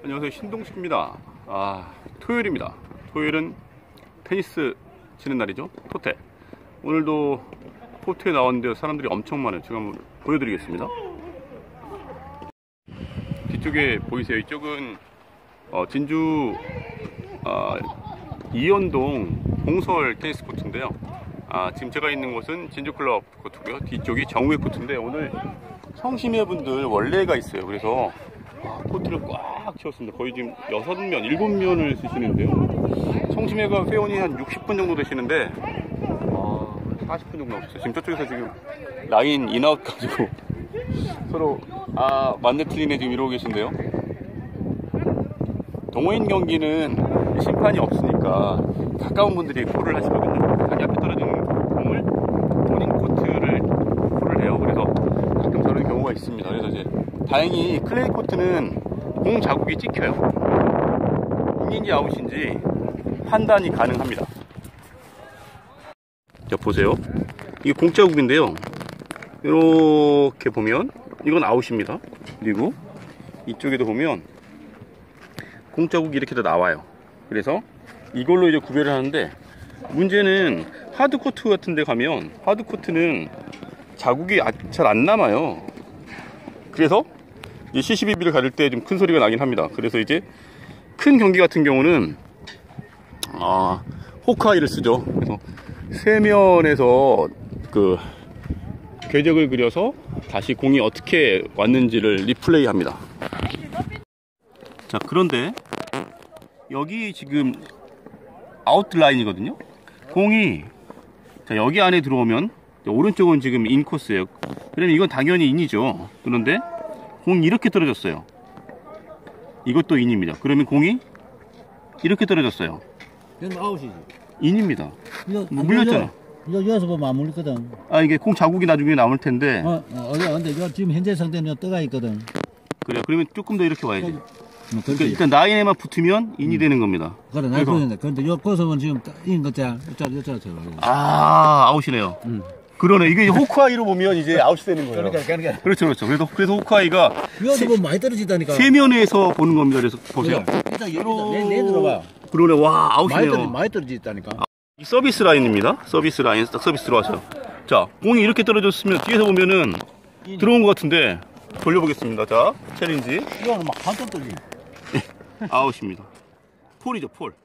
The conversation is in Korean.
안녕하세요, 신동식입니다. 토요일입니다. 토요일은 테니스 치는 날이죠. 토테. 오늘도 코트에 나왔는데 사람들이 엄청 많아요. 제가 한번 보여드리겠습니다. 뒤쪽에 보이세요? 이쪽은 진주 이연동 봉설 테니스 코트인데요. 지금 제가 있는 곳은 진주클럽 코트고요. 뒤쪽이 정우회 코트인데 오늘 성심회 분들 원래가 있어요. 그래서 코트를 꽉 채웠습니다. 거의 지금 6면, 7면을 쓰시는데요. 성심회가 회원이 한 60분 정도 되시는데 40분 정도 없었어요. 지금 저쪽에서 지금 라인 인아웃 가지고 서로 맞네 틀리네 지금 이러고 계신데요. 동호인 경기는 심판이 없으니까 가까운 분들이 콜을 하시거든요. 자기 앞에 떨어지는 공을 본인 코트를 콜을 해요. 그래서 가끔 저런 경우가 있습니다. 그래서 이제 다행히 클레이 코트는 공 자국이 찍혀요. 공인지 아웃인지 판단이 가능합니다. 자, 보세요. 이게 공 자국인데요. 이렇게 보면 이건 아웃입니다. 그리고 이쪽에도 보면 공 자국이 이렇게 다 나와요. 그래서 이걸로 이제 구별을 하는데, 문제는 하드코트 같은 데 가면 하드코트는 자국이 잘 안 남아요. 그래서 이 CCBB를 가릴 때 좀 큰 소리가 나긴 합니다. 그래서 이제 큰 경기 같은 경우는 호크아이를 쓰죠. 그래서 세면에서 그 궤적을 그려서 다시 공이 어떻게 왔는지를 리플레이 합니다. 자, 그런데 여기 지금 아웃라인이거든요. 공이 여기 안에 들어오면 오른쪽은 지금 인코스예요. 그러면 이건 당연히 인이죠. 그런데 공이 이렇게 떨어졌어요. 이것도 인입니다. 그러면 공이 이렇게 떨어졌어요. 이건 아웃이지. 인입니다. 물렸잖아. 여기서 보면 안 물리거든. 이게 공 자국이 나중에 남을 텐데. 근데 이거 지금 현재 상태는 떠가 있거든. 그래요. 그러면 조금 더 이렇게 와야지. 그러니까 일단 라인에만 붙으면 인이 되는 겁니다. 그래, 나 그런데. 그런데 요 고성은 지금 인 거잖아. 아웃이네요. 그러네. 이게 호크아이로 보면 이제 아웃이 되는 거예요. 그러니까. 그렇죠. 그래서 호크아이가 여기서 보면 많이 떨어지다니까. 세면에서 보는 겁니다. 그래서 보세요. 내 들어봐. 그러네. 와, 아웃이네요. 많이 떨어지다니까. 이 서비스 라인입니다. 서비스 라인, 딱 서비스 들어왔어요. 자, 공이 이렇게 떨어졌으면 뒤에서 보면은 들어온 것 같은데 돌려보겠습니다. 자, 챌린지. 이거는 막 한점 떨지. 아웃입니다. 폴이죠, 폴.